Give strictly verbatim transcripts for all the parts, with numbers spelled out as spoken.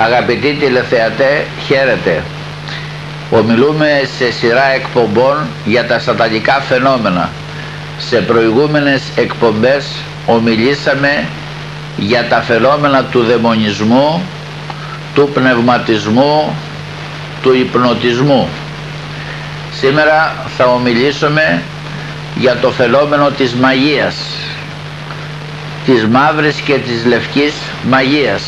Αγαπητοί τηλεθεατέ, χαίρετε. Ομιλούμε σε σειρά εκπομπών για τα σατανικά φαινόμενα. Σε προηγούμενες εκπομπές ομιλήσαμε για τα φαινόμενα του δαιμονισμού, του πνευματισμού, του υπνοτισμού. Σήμερα θα ομιλήσουμε για το φαινόμενο της μαγείας, της μαύρης και της λευκής μαγείας.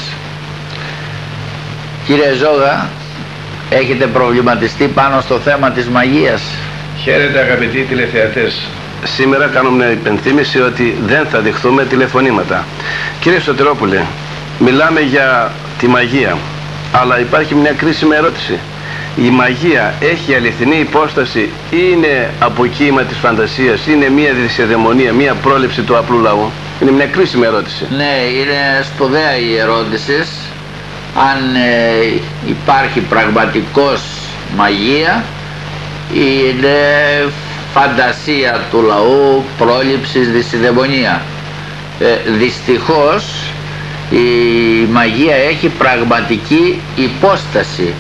Κύριε Ζώγα, έχετε προβληματιστεί πάνω στο θέμα της μαγείας? Χαίρετε αγαπητοί τηλεθεατές. Σήμερα κάνουμε μια υπενθύμηση ότι δεν θα δεχθούμε τηλεφωνήματα. Κύριε Σωτηρόπουλε, μιλάμε για τη μαγεία, αλλά υπάρχει μια κρίσιμη ερώτηση. Η μαγεία έχει αληθινή υπόσταση ή είναι αποκύημα της φαντασίας, είναι μια δυσιδαιμονία, μια πρόληψη του απλού λαού? Είναι μια κρίσιμη ερώτηση. Ναι, είναι σπουδαία η ερώτηση. Αν ε, υπάρχει πραγματικός μαγεία, είναι φαντασία του λαού, πρόληψης, δυσιδαιμονία. Ε, δυστυχώς η μαγεία έχει πραγματική υπόσταση.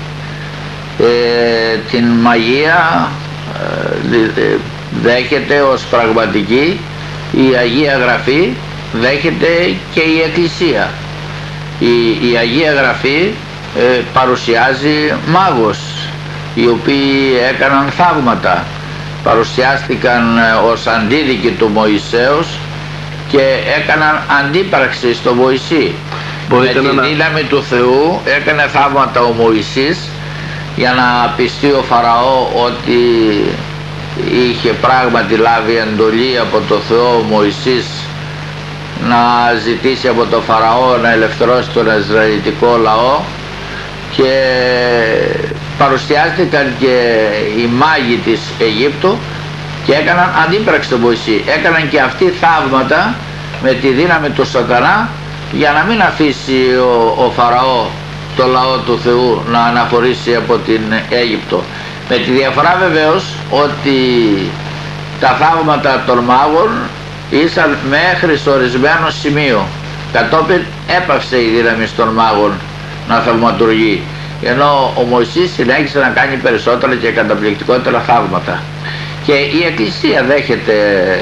Ε, την μαγεία ε, δέχεται ως πραγματική η Αγία Γραφή, δέχεται και η Εκκλησία. Η, η Αγία Γραφή ε, παρουσιάζει μάγους οι οποίοι έκαναν θαύματα, παρουσιάστηκαν ε, ως αντίδικοι του Μωυσέως και έκαναν αντίπραξη στο Μωυσή. Μπορείτε με τη να... δύναμη του Θεού έκανε θαύματα ο Μωυσής για να πιστεί ο Φαραώ ότι είχε πράγματι λάβει εντολή από το Θεό ο Μωυσής να ζητήσει από το Φαραώ να ελευθερώσει τον Ισραηλιτικό λαό, και παρουσιάστηκαν και οι μάγοι της Αιγύπτου και έκαναν αντίπραξη στον Μωυσή. Έκαναν και αυτοί θαύματα με τη δύναμη του σατανά για να μην αφήσει ο, ο Φαραώ το λαό του Θεού να αναχωρήσει από την Αίγυπτο. Με τη διαφορά βεβαίως ότι τα θαύματα των μάγων ήσαν μέχρι ορισμένο σημείο. Κατόπιν έπαυσε η δύναμη των μάγων να θαυματουργεί, ενώ ο Μωυσής συνέχισε να κάνει περισσότερα και καταπληκτικότερα θαύματα. Και η Εκκλησία δέχεται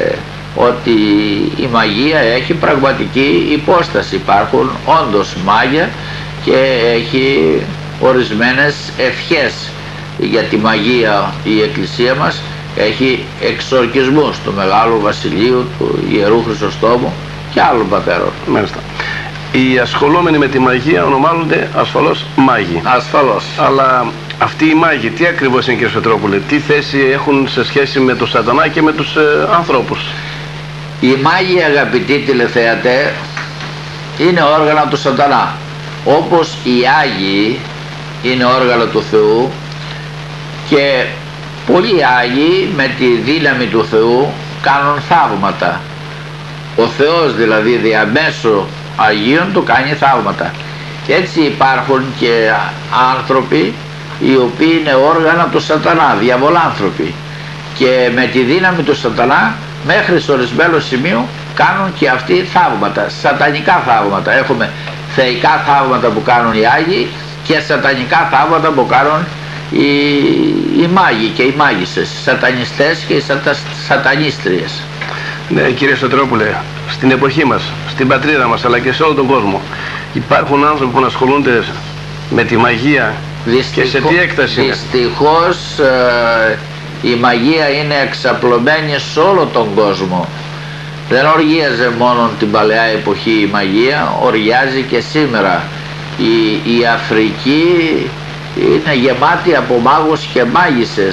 ότι η μαγεία έχει πραγματική υπόσταση. Υπάρχουν όντως μάγια και έχει ορισμένες ευχές για τη μαγεία. Η Εκκλησία μας έχει εξορκισμούς του Μεγάλου Βασιλείου, του Ιερού Χρυσοστόμου και άλλων πατέρων. Μάλιστα. Οι ασχολούμενοι με τη μαγεία ονομάζονται ασφαλώς μάγοι. Ασφαλώς. Αλλά αυτοί οι μάγοι τι ακριβώς είναι, κύριε Σωτηρόπουλε? Τι θέση έχουν σε σχέση με τον σατανά και με τους ε, ανθρώπους? Οι μάγοι, αγαπητοί τηλεθεατέ, είναι όργανα του σατανά. Όπως οι Άγιοι είναι όργανα του Θεού, και πολλοί Άγιοι με τη δύναμη του Θεού κάνουν θαύματα. Ο Θεός δηλαδή διαμέσου Αγίων του κάνει θαύματα. Έτσι υπάρχουν και άνθρωποι οι οποίοι είναι όργανα του σατανά, διαβολάνθρωποι, και με τη δύναμη του σατανά μέχρι στο ορισμένο σημείο κάνουν και αυτοί θαύματα, σατανικά θαύματα. Έχουμε θεϊκά θαύματα που κάνουν οι Άγιοι και σατανικά θαύματα που κάνουν οι, οι μάγοι και οι μάγισσες, οι σατανιστές και οι σατα, σατανίστριες. Ναι, κύριε Σωτηρόπουλε, στην εποχή μας, στην πατρίδα μας αλλά και σε όλο τον κόσμο υπάρχουν άνθρωποι που ασχολούνται με τη μαγεία. Δυστυχώ, και σε τι έκταση είναι? Δυστυχώς ε, η μαγεία είναι εξαπλωμένη σε όλο τον κόσμο. Δεν οργίαζε μόνο την παλαιά εποχή η μαγεία, οργιάζει και σήμερα. Η, η Αφρική είναι γεμάτη από μάγους και μάγισσες.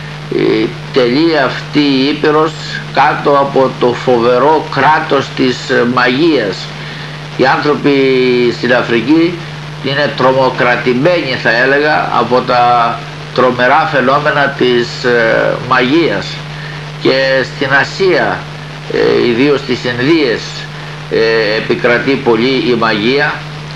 Η τελεί αυτή η Ήπειρος κάτω από το φοβερό κράτος της μαγείας. Οι άνθρωποι στην Αφρική είναι τρομοκρατημένοι, θα έλεγα, από τα τρομερά φαινόμενα της ε, μαγείας. Και στην Ασία, ε, ιδίως στις Ινδίες, ε, επικρατεί πολύ η μαγεία.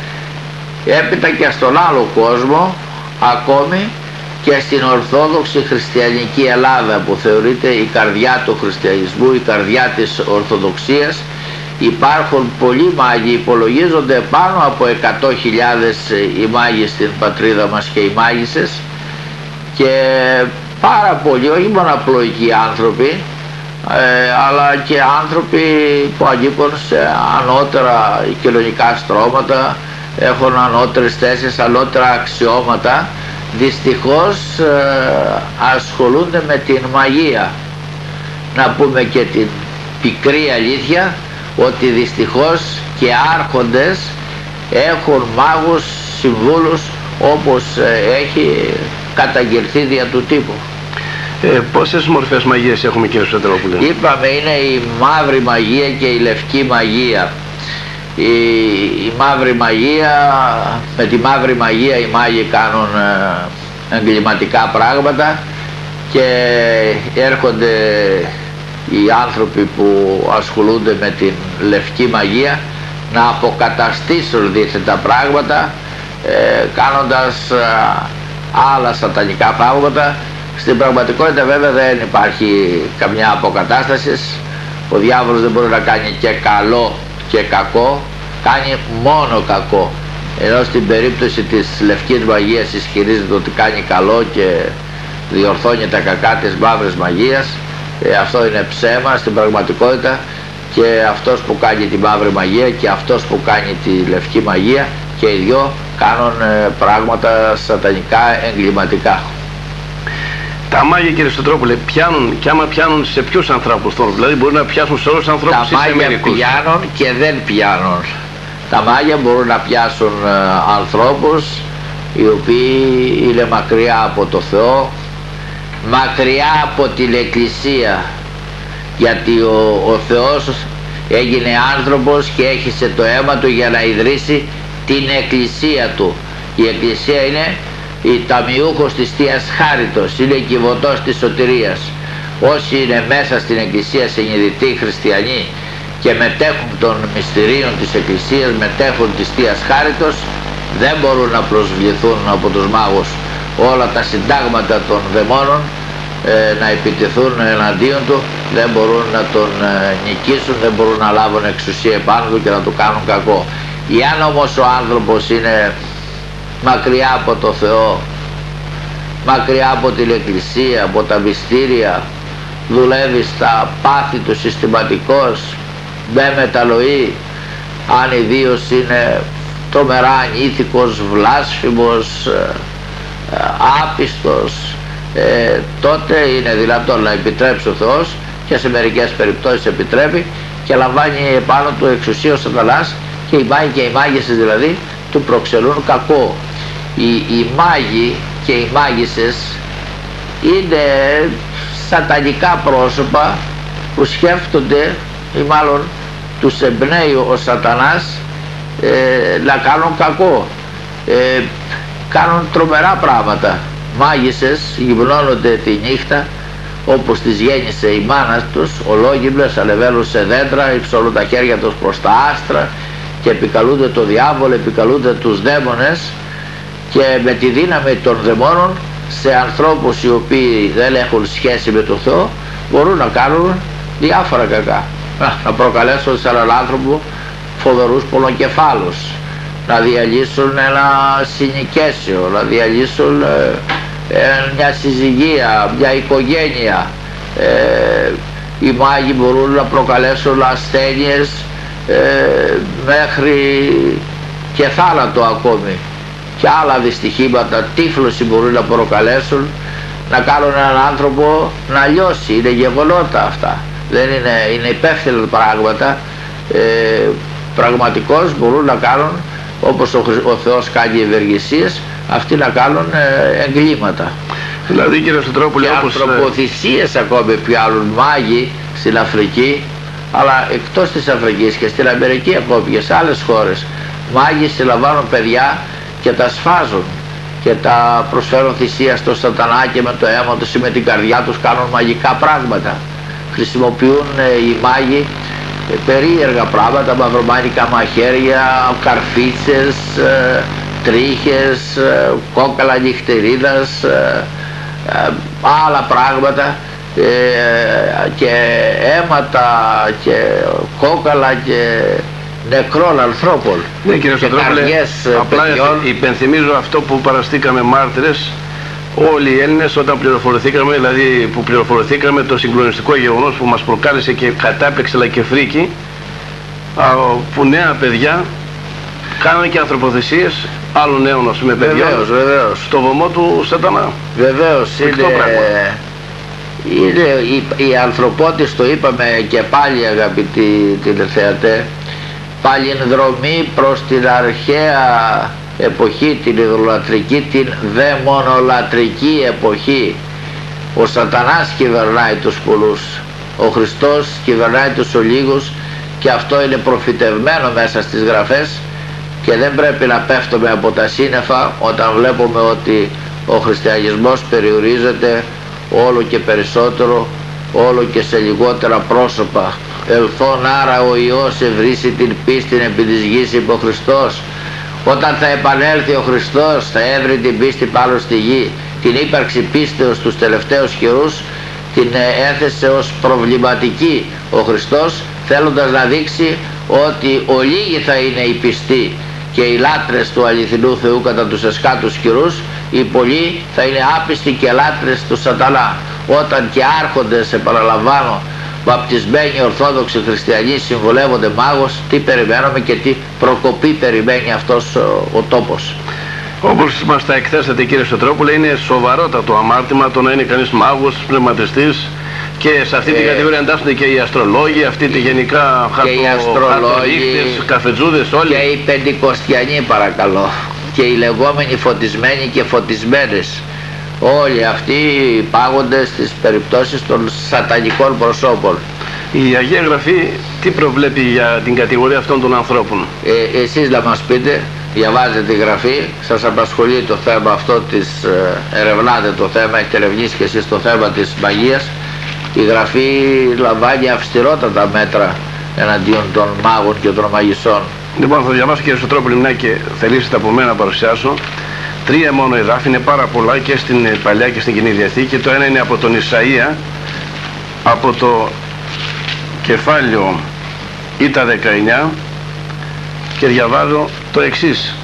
Έπειτα και στον άλλο κόσμο, ακόμη και στην Ορθόδοξη Χριστιανική Ελλάδα, που θεωρείται η καρδιά του χριστιανισμού, η καρδιά της Ορθοδοξίας, υπάρχουν πολλοί μάγοι, υπολογίζονται πάνω από εκατό χιλιάδες οι μάγοι στην πατρίδα μας και οι μάγισσες, και πάρα πολλοί, όχι μόνο απλοϊκοί άνθρωποι, ε, αλλά και άνθρωποι που ανήκουν σε ανώτερα κοινωνικά στρώματα, έχουν ανώτερες θέσεις, ανώτερα αξιώματα, δυστυχώς ε, ασχολούνται με την μαγεία. Να πούμε και την πικρή αλήθεια ότι δυστυχώς και άρχοντες έχουν μάγους συμβούλους, όπως ε, έχει καταγγελθεί δια του τύπου. Ε, πόσες μορφές μαγείας έχουμε, κύριε Σωτηρόπουλε? Είπαμε, είναι η μαύρη μαγεία και η λευκή μαγεία. Η, η μαύρη μαγεία, με τη μαύρη μαγεία οι μάγοι κάνουν ε, εγκληματικά πράγματα, και έρχονται οι άνθρωποι που ασχολούνται με την λευκή μαγεία να αποκαταστήσουν δίθετα πράγματα, ε, κάνοντας ε, άλλα σατανικά πράγματα. Στην πραγματικότητα βέβαια δεν υπάρχει καμιά αποκατάσταση. Ο διάβολος δεν μπορεί να κάνει και καλό και κακό, κάνει μόνο κακό, ενώ στην περίπτωση της λευκής μαγείας ισχυρίζεται ότι κάνει καλό και διορθώνει τα κακά της μαύρης μαγείας. Ε, αυτό είναι ψέμα στην πραγματικότητα, και αυτός που κάνει τη μαύρη μαγεία και αυτός που κάνει τη λευκή μαγεία, και οι δυο κάνουν ε, πράγματα σατανικά εγκληματικά. Τα μάγια, κύριε Σωτηρόπουλε, πιάνουν, και άμα πιάνουν, σε ποιους ανθρώπους τώρα? Δηλαδή μπορεί να πιάσουν σε όλους τους ανθρώπους ή σε μερικούς? Τα μάγια πιάνουν και δεν πιάνουν. Τα μάγια μπορούν να πιάσουν ε, ανθρώπους οι οποίοι είναι μακριά από το Θεό, μακριά από την Εκκλησία, γιατί ο, ο Θεός έγινε άνθρωπος και έχισε το αίμα του για να ιδρύσει την Εκκλησία του. Η Εκκλησία είναι η ταμιούχος της Θείας Χάριτος, είναι κυβωτός της σωτηρίας. Όσοι είναι μέσα στην Εκκλησία συνειδητοί χριστιανοί και μετέχουν των μυστηρίων της Εκκλησίας, μετέχουν της Θείας Χάριτος, δεν μπορούν να προσβληθούν από τους μάγους όλα τα συντάγματα των δαιμόνων, ε, να επιτεθούν εναντίον του, δεν μπορούν να τον ε, νικήσουν, δεν μπορούν να λάβουν εξουσία επάνω του και να του κάνουν κακό. Εάν όμως ο άνθρωπος είναι μακριά από το Θεό, μακριά από την Εκκλησία, από τα μυστήρια, δουλεύει στα πάθη του συστηματικός, με μετανοεί, αν ιδίως είναι τρομερά ανήθικος, βλάσφημος, ε, ε, άπιστος, ε, τότε είναι δυνατόν να επιτρέψει ο Θεός, και σε μερικές περιπτώσεις επιτρέπει, και λαμβάνει επάνω του εξουσία ο σατανάς, και οι μάγοι και οι μάγισσες δηλαδή του προξενούν κακό. Οι, οι μάγοι και οι μάγισσες είναι σατανικά πρόσωπα που σκέφτονται, ή μάλλον τους εμπνέει ο σατανάς ε, να κάνουν κακό. Ε, κάνουν τρομερά πράγματα. Μάγισσες γυμνώνονται τη νύχτα, όπως τις γέννησε η μάνα τους, ολόγυμνες, ανεβαίνουν σε δέντρα, υψώνουν τα χέρια τους προς τα άστρα και επικαλούνται το διάβολο, επικαλούνται τους δαίμονες, και με τη δύναμη των δαιμόνων σε ανθρώπους οι οποίοι δεν έχουν σχέση με τον Θεό μπορούν να κάνουν διάφορα κακά. Να προκαλέσουν σε έναν άνθρωπο φοβερούς πονοκεφάλους, να διαλύσουν ένα συνοικέσιο, να διαλύσουν ε, ε, μια συζυγία, μια οικογένεια. Ε, οι μάγοι μπορούν να προκαλέσουν ασθένειες ε, μέχρι και θάνατο ακόμη, και άλλα δυστυχήματα, τύφλωση μπορούν να προκαλέσουν, να κάνουν έναν άνθρωπο να λιώσει. Είναι γεγονότα αυτά, δεν είναι, είναι υπεύθυνα πράγματα. Ε, πραγματικώς μπορούν να κάνουν, όπως ο, ο Θεός κάνει ευεργεσίες, αυτοί να κάνουν ε, εγκλήματα. Δηλαδή, κύριε Σωτηρόπουλε, και όπως... ανθρωποθυσίες ακόμη πιάνουν μάγοι στην Αφρική, αλλά εκτός της Αφρικής και στην Αμερική ακόμη και σε άλλες χώρες, μάγοι συλλαμβάνουν παιδιά και τα σφάζουν και τα προσφέρουν θυσία στο σατανά, και με το αίμα τους ή με την καρδιά τους κάνουν μαγικά πράγματα. Χρησιμοποιούν ε, οι μάγοι ε, περίεργα πράγματα, μαυρομάνικα μαχαίρια, καρφίτσες, ε, τρίχες, ε, κόκαλα νυχτερίδας, ε, ε, άλλα πράγματα, ε, και αίματα και κόκαλα και νεκρών ανθρώπων. Ναι, κύριε Σωτρόπουλε, απλά υπενθυμίζω αυτό που παραστήκαμε μάρτυρες όλοι οι Έλληνες όταν πληροφορηθήκαμε, δηλαδή που πληροφορηθήκαμε το συγκλονιστικό γεγονός που μας προκάλεσε και κατάπαιξε αλλά και φρίκη, που νέα παιδιά κάνανε και ανθρωποθεσίες άλλων νέων, ας πούμε, παιδιών, βεβαίως, βεβαίως, στο βωμό του Σατανά. Βεβαίως, είναι, είναι η, η ανθρωπότης, το είπαμε και πάλι αγαπητοί τηλεθεατέ, παλινδρομή προς την αρχαία εποχή, την ιδωλατρική, την δαιμονολατρική εποχή. Ο Σατανάς κυβερνάει τους πολλούς, ο Χριστός κυβερνάει τους ολίγους, και αυτό είναι προφητευμένο μέσα στις γραφές και δεν πρέπει να πέφτουμε από τα σύννεφα όταν βλέπουμε ότι ο χριστιανισμός περιορίζεται όλο και περισσότερο, όλο και σε λιγότερα πρόσωπα. Ελθόν άρα ο Υιός ευρύσει την πίστη επί της γης, είπε ο Χριστός. Όταν θα επανέλθει ο Χριστός θα έβρει την πίστη πάνω στη γη. Την ύπαρξη πίστεως στους τελευταίους καιρούς την έθεσε ως προβληματική ο Χριστός, θέλοντας να δείξει ότι ολίγοι θα είναι οι πιστοί και οι λάτρες του αληθινού Θεού κατά τους εσκάτους καιρούς, οι πολλοί θα είναι άπιστοι και λάτρες του Σατανά. Όταν και άρχοντες, επαναλαμβάνω, βαπτισμένοι ορθόδοξοι χριστιανοί συμβολεύονται μάγος, τι περιμένουμε και τι προκοπή περιμένει αυτός ο, ο τόπος. Όπως μας τα εκθέσατε, κύριε Σωτρόπουλε, είναι σοβαρότατο αμάρτημα το να είναι κανείς μάγος, πνευματιστής, και σε αυτή ε, την κατηγορία εντάσσονται και οι αστρολόγοι, αυτή τη γενικά χαρτορίχτες, καφετζούδες, όλοι. Και οι πεντηκοστιανοί, παρακαλώ, και οι λεγόμενοι φωτισμένοι και φωτισμένες. Όλοι αυτοί πάγονται στις περιπτώσεις των σατανικών προσώπων. Η Αγία Γραφή τι προβλέπει για την κατηγορία αυτών των ανθρώπων? Ε, εσείς να μας πείτε, διαβάζετε τη Γραφή, σας απασχολεί το θέμα αυτό, της, ε, ερευνάτε το θέμα, έχετε ερευνήσει και εσείς το θέμα της μαγείας. Η Γραφή λαμβάνει αυστηρότατα μέτρα εναντίον των μάγων και των μαγισσών. Λοιπόν, θα διαβάσω, κύριε Σωτρόπουλε, μια και θελήσετε από μένα να παρουσιάσω. Τρία μόνο εδάφη, είναι πάρα πολλά και στην Παλιά και στην Κοινή Διαθήκη. Το ένα είναι από τον Ισαΐα, από το κεφάλαιο Ήτα δεκαεννιά, και διαβάζω το εξής.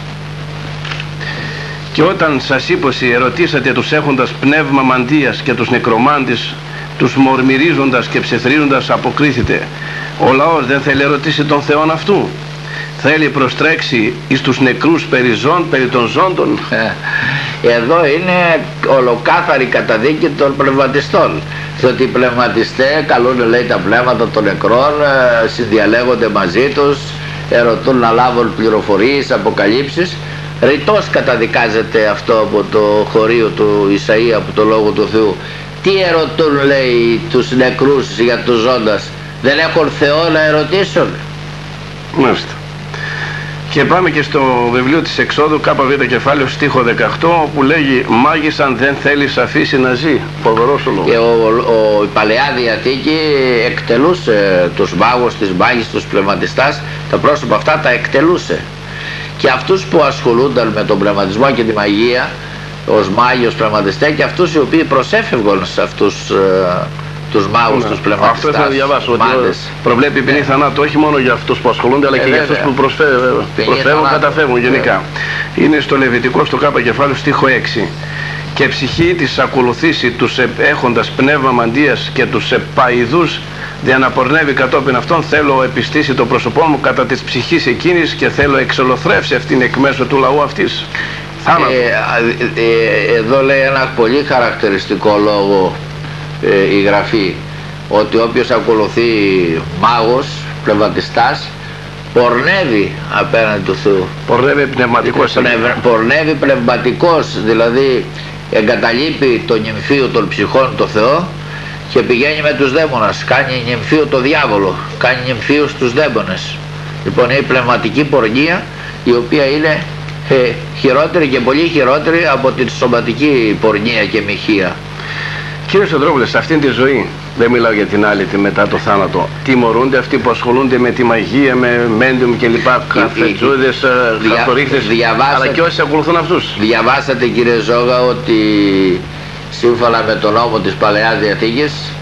«Και όταν σας είπωση ερωτήσατε τους έχοντας πνεύμα μαντίας και τους νεκρομάντης, τους μορμυρίζοντας και ψεθρίζοντας αποκρίθητε, ο λαός δεν θέλει ερωτήσει τον Θεόν αυτού? Θέλει προστρέξει εις τους νεκρούς περί ζών, περί των ζώντων?» Εδώ είναι ολοκάθαρη καταδίκη των πνευματιστών, διότι οι πνευματιστές καλούν, λέει, τα πνεύματα των νεκρών, συνδιαλέγονται μαζί τους, ερωτούν να λάβουν πληροφορίες, αποκαλύψεις. Ρητός καταδικάζεται αυτό από το χωρίο του Ισαΐα, από το Λόγο του Θεού. Τι ερωτούν, λέει, τους νεκρούς για τους ζώντας? Δεν έχουν Θεό να ερωτήσουν? Μάλιστα. Και πάμε και στο βιβλίο της Εξόδου, ΚΒ κεφάλαιο, στίχο δεκαοκτώ, που λέγει «Μάγισσαν δεν θέλεις αφήσει να ζει». Φοβερός ο λόγος. Και ο, ο, η Παλαιά Διαθήκη εκτελούσε τους μάγους, τις μάγισσες, τους πνευματιστάς, τα πρόσωπα αυτά τα εκτελούσε. Και αυτούς που ασχολούνταν με τον πνευματισμό και τη μαγεία, ως μάγοι, ως πνευματιστές, και αυτούς οι οποίοι προσέφευγαν σε αυτούς ε, τους μάγους, ναι, τους πνευματιστάς. Αυτό ήθελα να διαβάσω, ότι προβλέπει ποινή, ναι, θανάτου, όχι μόνο για αυτούς που ασχολούνται, αλλά ε, και βέβαια, για αυτούς που προσφεύγουν, προσφεύγουν καταφεύγουν γενικά. Yeah. Είναι στο Λεβιτικό, στο Κ κεφάλαιο, στίχο έξι. «Και ψυχή της ακολουθήσει τους έχοντας πνεύμα μαντίας και τους επαηδούς, δια να πορνεύει κατόπιν αυτών, θέλω επιστήσει το πρόσωπό μου κατά της ψυχής εκείνης και θέλω εξολοθρεύσει αυτήν εκ μέσω του λαού αυτής». Ε, ε, εδώ λέει ένα πολύ χαρακτηριστικό λόγο ε, η Γραφή, ότι όποιος ακολουθεί μάγος, πνευματιστάς, πορνεύει απέναντι του Θεού. Πορνεύει πνευματικός. Πνευ, πορνεύει πνευματικός, δηλαδή εγκαταλείπει το νυμφίο των ψυχών το Θεό και πηγαίνει με τους δαίμονας, κάνει νυμφίο το διάβολο, κάνει νυμφίο στους δαίμονες. Λοιπόν, είναι η πνευματική πορνεία, η οποία είναι ε, χειρότερη και πολύ χειρότερη από την σωματική πορνεία και μοιχεία. Κύριε Σωτρόπουλε, σε αυτήν τη ζωή, δεν μιλάω για την άλλη, τη μετά το θάνατο, τιμωρούνται αυτοί που ασχολούνται με τη μαγεία, με μέντιουμ και λοιπά, καφετζούδες, χαρτορίχτες, αλλά και όσοι ακολουθούν αυτούς? Διαβάσατε, κύριε Ζώγα, ότι σύμφωνα με τον νόμο της Παλαιάς Διαθήκης,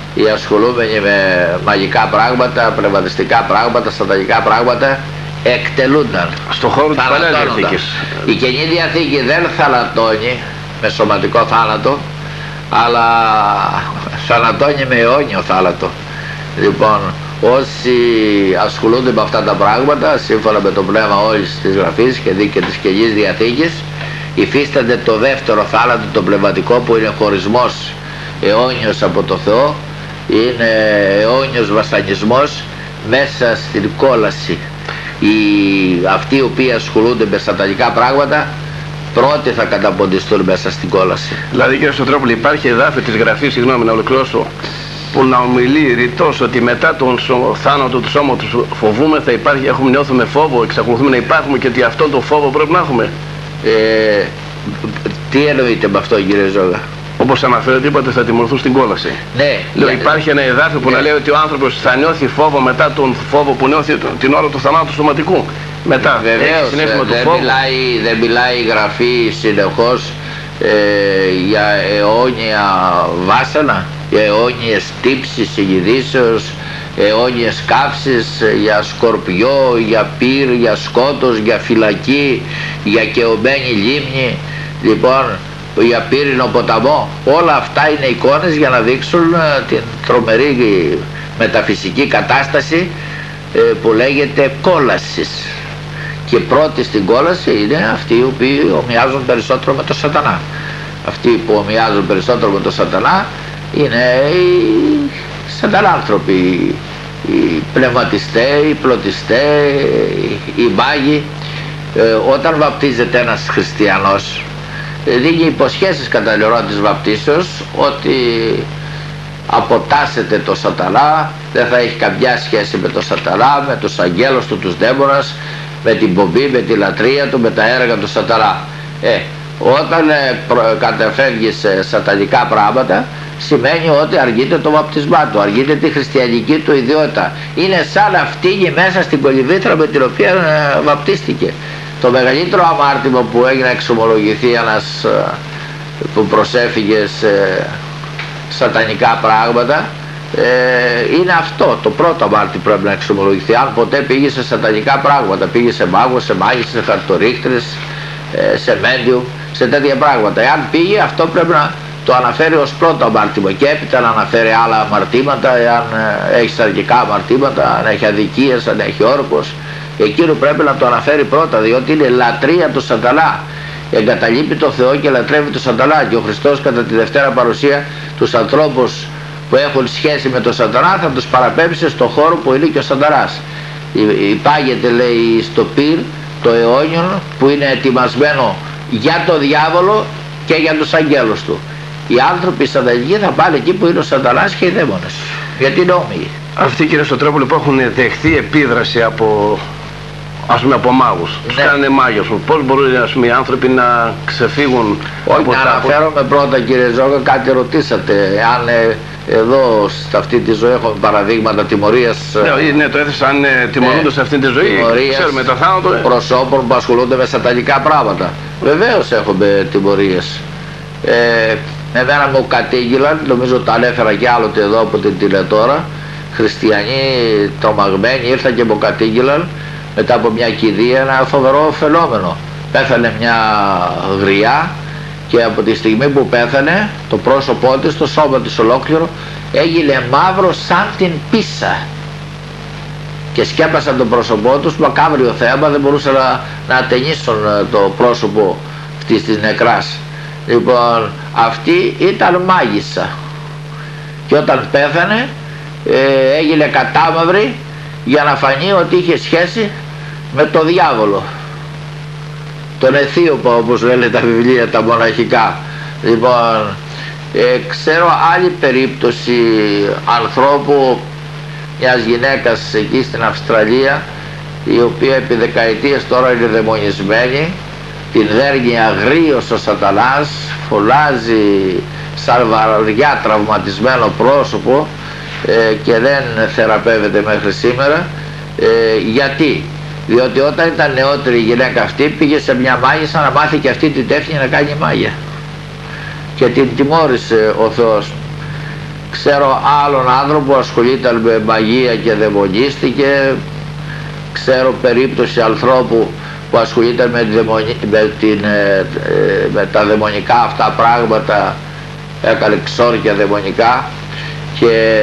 οι ασχολούμενοι με μαγικά πράγματα, πνευματιστικά πράγματα, σατανικά πράγματα εκτελούνταν. Στον χώρο της Παλαιάς Διαθήκης. Η Καινή Διαθήκη δεν θανατώνει με σωματικό θάνατο, αλλά θανατώνει με αιώνιο θάνατο. Λοιπόν, όσοι ασχολούνται με αυτά τα πράγματα, σύμφωνα με το πνεύμα όλης της Γραφής και δίκαια της Καινής Διαθήκης, υφίστανται το δεύτερο θάνατο, το πνευματικό, που είναι χωρισμός αιώνιος από το Θεό, είναι αιώνιος βασανισμός μέσα στην κόλαση. Οι, αυτοί οι οποίοι ασχολούνται με σατανικά πράγματα πρώτοι θα καταποντιστούν μέσα στην κόλαση. Δηλαδή, κύριε Σωτηρόπουλε, υπάρχει εδάφιο της Γραφής, συγγνώμη να ολοκληρώσω, που να ομιλεί ρητός ότι μετά τον θάνατο του σώματος φοβούμε, θα υπάρχει, έχουμε, νιώθουμε φόβο, εξακολουθούμε να υπάρχουμε και ότι αυτόν τον φόβο πρέπει να έχουμε. Ε, τι εννοείται με αυτό, κύριε Ζώγα? Όπως αναφέρεται, είπατε θα τιμωρηθούν στην κόλαση. Ναι. Λέω, για... υπάρχει ένα εδάφιο που ναι. να λέει ότι ο άνθρωπος θα νιώθει φόβο μετά τον φόβο που νιώθει την ώρα του θανάτου σωματικού. Μετά. Βεβαίως, δεν, μιλάει, δεν μιλάει η Γραφή συνεχώς ε, για αιώνια βάσανα, για αιώνιες τύψεις συγκινήσεως, αιώνιες καύσεις, για σκορπιό, για πυρ, για σκότος, για φυλακή, για καιωμένη λίμνη, λοιπόν, για πύρινο ποταμό. Όλα αυτά είναι εικόνες για να δείξουν την τρομερή μεταφυσική κατάσταση ε, που λέγεται κόλασης. Και πρώτη στην κόλαση είναι αυτοί οι οποίοι ομοιάζουν περισσότερο με το σατανά. Αυτοί που ομοιάζουν περισσότερο με το σατανά είναι οι σατανάνθρωποι, οι πνευματιστές, οι πλωτιστές, οι μάγοι. Ε, όταν βαπτίζεται ένας χριστιανός, δίνει υποσχέσεις κατά λερό της βαπτίσεως ότι αποτάσσεται το σατανά, δεν θα έχει καμιά σχέση με το σατανά, με τους αγγέλους του, τους δαίμονας, με την πομπή, με τη λατρεία του, με τα έργα του σατανά. Ε, όταν ε, καταφεύγει σε σατανικά πράγματα, σημαίνει ότι αργείται το βαπτισμά του, αργείται τη χριστιανική του ιδιότητα. Είναι σαν να φύγει μέσα στην κολυβήθρα με την οποία ε, βαπτίστηκε. Το μεγαλύτερο αμάρτημα που έγινε να εξομολογηθεί ένας ε, που προσέφυγε σε σατανικά πράγματα, ε, είναι αυτό το πρώτο αμάρτημα πρέπει να εξομολογηθεί. Αν ποτέ πήγε σε σατανικά πράγματα, πήγε σε μάγους, σε μάγισσες, σε χαρτορίχτρες, ε, σε μέντιου, σε τέτοια πράγματα, εάν πήγε, αυτό πρέπει να το αναφέρει ως πρώτο αμάρτημα και έπειτα να αναφέρει άλλα αμαρτήματα, εάν ε, έχει σαρκικά αμαρτήματα, αν έχει αδικίες, αν έχει όρκος, εκείνο πρέπει να το αναφέρει πρώτα, διότι είναι λατρεία του σατανά. Εγκαταλείπει το Θεό και λατρεύει το σατανά, και ο Χριστός κατά τη Δευτέρα Παρουσία τους ανθρώπους που έχουν σχέση με το σατανά θα τους παραπέμψει στον χώρο που είναι και ο σατανάς. Υπάγεται, λέει, στο πυρ το αιώνιον που είναι ετοιμασμένο για το διάβολο και για τους αγγέλους του. Οι άνθρωποι σατανικοί θα πάνε εκεί που είναι ο σατανάς και οι δαίμονες, γιατί είναι όμοιοι. Αυτοί, κύριε Σωτηρόπουλε, που έχουν δεχθεί επίδραση από, ας πούμε, από μάγους, ναι. Τους κάνανε μάγες, πώς μπορούν, ας πούμε, οι άνθρωποι να ξεφύγουν? Όχι, να αναφέρομαι πρώτα, κύριε Ζώγα, κάτι ρωτήσατε, αν ε, εδώ σε αυτή τη ζωή έχουμε παραδείγματα τιμωρίας. Ναι, ναι, το έθεσα, αν ε, τιμωρούνται ναι, σε αυτή τη ζωή, ξέρουμε τα θάνατο. Προσώπων που ασχολούνται με σατανικά πράγματα. Βεβαίως έχουμε τιμωρίες. Ε, εμένα μου κατήγγυλαν, νομίζω το ανέφερα και άλλοτε εδώ από την τηλετώρα, χριστιανοί τρομαγμένοι ήρθαν και μου κατήγγυλαν μετά από μια κηδεία ένα φοβερό φαινόμενο. Πέθανε μια γριά και από τη στιγμή που πέθανε το πρόσωπό της, το σώμα της ολόκληρο έγινε μαύρο σαν την πίσα και σκέπασαν το πρόσωπό τους, μακάβριο θέαμα, δεν μπορούσαν να, να ατενίσουν το πρόσωπο αυτής της νεκράς. Λοιπόν, αυτή ήταν μάγισσα και όταν πέθανε ε, έγινε κατάμαυρη για να φανεί ότι είχε σχέση με το διάβολο, τον Αιθίωπο, όπως λένε τα βιβλία τα μοναχικά. Λοιπόν, ε, ξέρω άλλη περίπτωση ανθρώπου, μιας γυναίκας εκεί στην Αυστραλία, η οποία επί δεκαετίες τώρα είναι δαιμονισμένη, την δέρνει αγρίως ο σατανάς, φωλάζει σαν βαριά τραυματισμένο πρόσωπο ε, και δεν θεραπεύεται μέχρι σήμερα. Ε, γιατί? Διότι όταν ήταν νεότερη η γυναίκα αυτή πήγε σε μια μάγισσα να μάθει και αυτή την τέχνη να κάνει μάγια και την τιμώρησε ο Θεός. Ξέρω άλλον άνθρωπο που ασχολείται με μαγεία και δαιμονίστηκε. Ξέρω περίπτωση ανθρώπου που ασχολείται με, δαιμονι... με, την... με τα δαιμονικά αυτά πράγματα, έκανε ξόρκια δαιμονικά και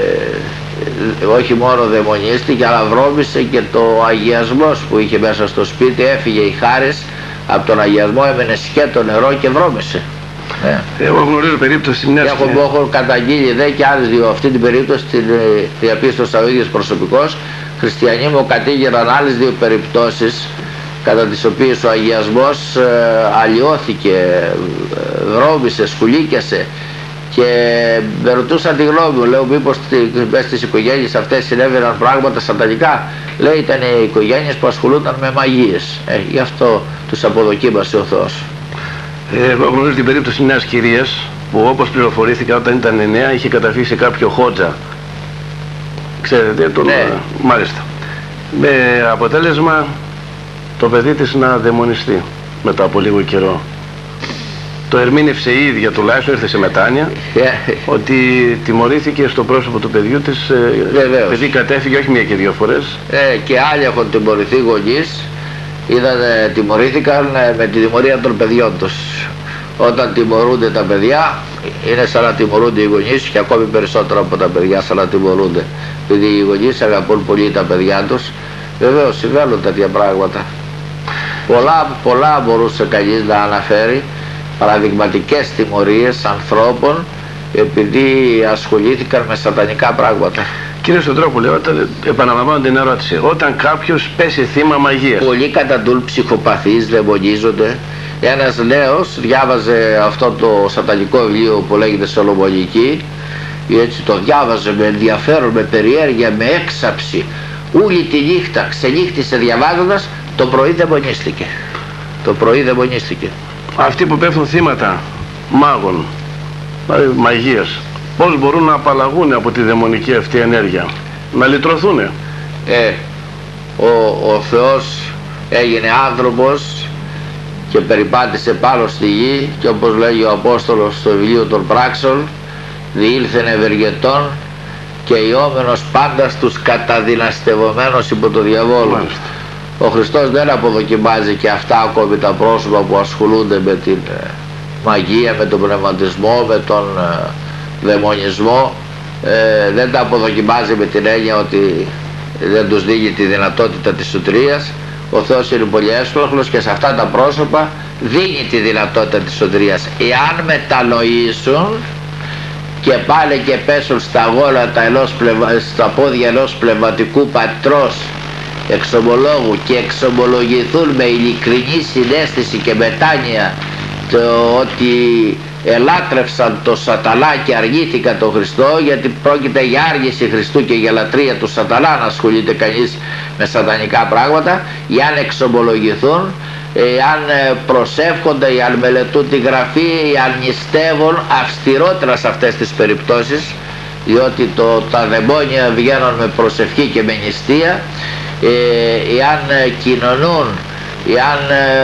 όχι μόνο δαιμονίστηκε αλλά βρώμησε και το αγιασμός που είχε μέσα στο σπίτι, έφυγε η χάρις από τον αγιασμό, έμενε σκέτο νερό και βρώμησε. Ναι. Εγώ γνωρίζω περίπτωση μιας έχω, και... έχω καταγγείλει δε και άλλες δύο. Αυτή την περίπτωση την διαπίστωσα ο ίδιος προσωπικός. Χριστιανοί μου κατήγεραν άλλες δύο περιπτώσεις κατά τις οποίες ο αγιασμός ε, αλλοιώθηκε, ε, βρώμησε, σκουλίκιασε και με ρωτούσαν τη γνώμη μου. Λέω μήπως μες στις οικογένειες αυτές συνέβαιναν πράγματα σατανικά. Λέει ήταν οι οικογένειες που ασχολούνταν με μαγείες, ε, γι' αυτό τους αποδοκίμασε ο Θεός. Εγώ γνωρίζω την περίπτωση μιας κυρίας που, όπως πληροφορήθηκα, όταν ήταν νέα είχε καταφύγει κάποιο χότζα. Ξέρετε τον... Ναι. Μάλιστα. Με αποτέλεσμα το παιδί της να δαιμονιστεί μετά από λίγο καιρό. Το ερμήνευσε η ίδια, τουλάχιστον ήρθε σε μετάνοια, yeah. ότι τιμωρήθηκε στο πρόσωπο του παιδιού της. Το παιδί κατέφυγε όχι μία και δύο φορές. Ε, και άλλοι έχουν τιμωρηθεί γονείς. Είδανε, τιμωρήθηκαν με τη τιμωρία των παιδιών τους. Όταν τιμωρούνται τα παιδιά είναι σαν να τιμωρούνται οι γονείς και ακόμη περισσότερο από τα παιδιά σαν να τιμωρούνται, επειδή οι γονείς αγαπούν πολύ τα παιδιά τους. Βεβαίως συμβαίνουν τέτοια πράγματα. Πολλά, πολλά μπορούσε κανείς να αναφέρει, παραδειγματικές τιμωρίες ανθρώπων επειδή ασχολήθηκαν με σατανικά πράγματα. Κύριε Σωτρόπουλε, όταν, επαναλαμβάνω την ερώτηση, όταν κάποιος πέσει θύμα μαγείας... Πολλοί καταντούν ψυχοπαθείς, δαιμονίζονται. Ένας νέος διάβαζε αυτό το σατανικό βιβλίο που λέγεται Σολομονική, έτσι το διάβαζε με ενδιαφέρον, με περιέργεια, με έξαψη. Όλη τη νύχτα ξενύχτησε διαβάζοντας, το πρωί δαιμονίστηκε. Το πρωί δαιμονίστηκε. Αυτοί που πέφτουν θύματα μάγων, μαγείας, πώς μπορούν να απαλλαγούν από τη δαιμονική αυτή ενέργεια, να λυτρωθούνε? Ε, ο, ο Θεός έγινε άνθρωπος και περιπάτησε πάνω στη γη και όπως λέγει ο Απόστολος στο βιβλίο των Πράξεων, διήλθεν ευεργετών και ιόμενος πάντα στους καταδυναστευομένους υπό το διαβόλο. Μάλιστα. Ο Χριστός δεν αποδοκιμάζει και αυτά ακόμη τα πρόσωπα που ασχολούνται με την ε, μαγεία, με τον πνευματισμό, με τον ε, δαιμονισμό, ε, δεν τα αποδοκιμάζει με την έννοια ότι δεν τους δίνει τη δυνατότητα της σωτηρίας. Ο Θεός είναι πολύ εύστοχος και σε αυτά τα πρόσωπα δίνει τη δυνατότητα της σωτηρίας. Εάν μετανοήσουν και πάλι και πέσουν στα γόνατα ενός πλευμα... στα πόδια ενός πνευματικού πατρός εξομολόγου και εξομολογηθούν με ειλικρινή συναίσθηση και μετάνοια το ότι ελάτρευσαν το σατανά και αρνήθηκαν τον Χριστό, γιατί πρόκειται για άργηση Χριστού και για λατρεία του σατανά να ασχολείται κανείς με σατανικά πράγματα, ή αν εξομολογηθούν, αν προσεύχονται, ή αν μελετούν τη Γραφή, ή αν νηστεύουν αυστηρότερα σε αυτές τις περιπτώσεις, διότι το, τα δαιμόνια βγαίνουν με προσευχή και με νηστεία, ε, εάν κοινωνούν, εάν